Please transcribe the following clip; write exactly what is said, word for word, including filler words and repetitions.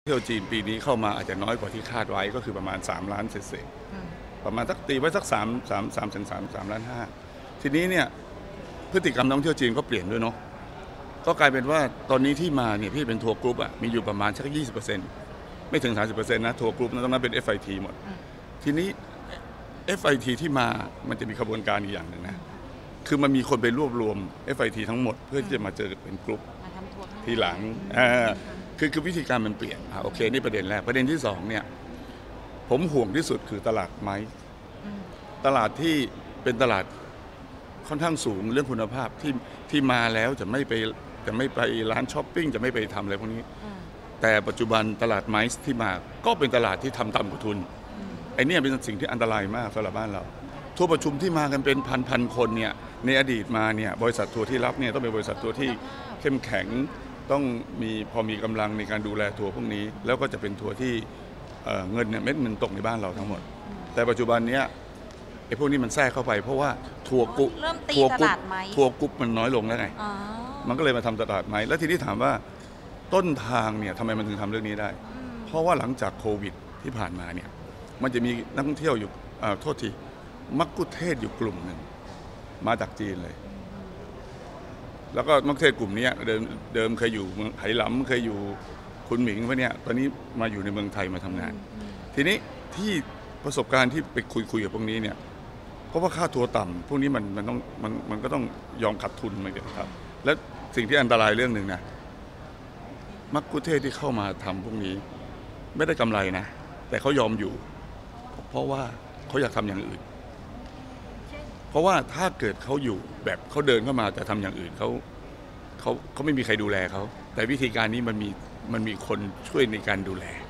เที่ยวจีนปีนี้เข้ามาอาจจะน้อยกว่าที่คาดไว้ก็คือประมาณสามล้านเศษๆประมาณสักตีไว้สักสาม สาม สามถึงสาม สามล้านห้าทีนี้เนี่ยพฤติกรรมนักท่องเที่ยวจีนก็เปลี่ยนด้วยเนาะก็กลายเป็นว่าตอนนี้ที่มาเนี่ยพี่เป็นทัวร์กรุ๊ปอ่ะมีอยู่ประมาณสัก ยี่สิบเปอร์เซ็นต์ ไม่ถึง สามสิบเปอร์เซ็นต์ นะทัวร์กรุ๊ปนั้นต้องนั้นเป็น เอฟ ไอ ที หมดทีนี้ เอฟ ไอ ที ที่มามันจะมีขบวนการอีกอย่างหนึ่งนะคือมันมีคนไปรวบรวม เอฟ ไอ ที ทั้งหมดเพื่อที่จะมาเจอเป็นกรุ๊ปทีหลังอ่าคือคือวิธีการมันเปลี่ยนอ่าโอเคนี่ประเด็นแรกประเด็นที่สองเนี่ยผมห่วงที่สุดคือตลาดไม้ตลาดที่เป็นตลาดค่อนข้างสูงเรื่องคุณภาพที่ที่มาแล้วจะไม่ไปจะไม่ไปร้านช้อปปิ้งจะไม่ไปทำอะไรพวกนี้แต่ปัจจุบันตลาดไม้ที่มาก็เป็นตลาดที่ทำต่ำกว่าทุนไอ้นี่เป็นสิ่งที่อันตรายมากสำหรับบ้านเราทัวร์ประชุมที่มากันเป็นพันพันคนเนี่ยในอดีตมาเนี่ยบริษัททัวร์ที่รับเนี่ยต้องเป็นบริษัททัวร์ที่เข้มแข็งต้องมีพอมีกำลังในการดูแลทัวร์พวกนี้แล้วก็จะเป็นทัวร์ที่เงินเนี่ยเม็ดเงินตกในบ้านเราทั้งหมดแต่ปัจจุบันเนี้ยไอ้พวกนี้มันแทรกเข้าไปเพราะว่าทัวร์กุ๊ปทัวร์กุ๊ปทัวร์กุ๊ปมันน้อยลงแล้วไงมันก็เลยมาทำตลาดไม้แล้วทีนี้ถามว่าต้นทางเนี่ยทำไมมันถึงทำเรื่องนี้ได้เพราะว่าหลังจากโควิดที่ผ่านมาเนี่ยมันจะมีนักท่องเที่ยวอยู่โทษทีมักคุเทศอยู่กลุ่มหนึ่งมาจากจีนเลยแล้วก็มักคุเทศกลุ่มนี้เดิมเดิมเคยอยู่เมืองไหหลำเคยอยู่คุณหมิงพวกเนี้ยตอนนี้มาอยู่ในเมืองไทยมาทำงานทีนี้ที่ประสบการณ์ที่ไปคุยคุยกับพวกนี้เนี่ยเพราะว่าค่าทัวร์ต่ำพวกนี้มันมันต้องมันมันก็ต้องยอมขาดทุนเหมือนกันครับและสิ่งที่อันตรายเรื่องหนึ่งนะมักคุเทศที่เข้ามาทำพวกนี้ไม่ได้กำไรนะแต่เขายอมอยู่เพราะว่าเขาอยากทำอย่างอื่นเพราะว่าถ้าเกิดเขาอยู่แบบเขาเดินเข้ามาแต่ทำอย่างอื่นเขาเขาเขาไม่มีใครดูแลเขาแต่วิธีการนี้มันมีมันมีคนช่วยในการดูแล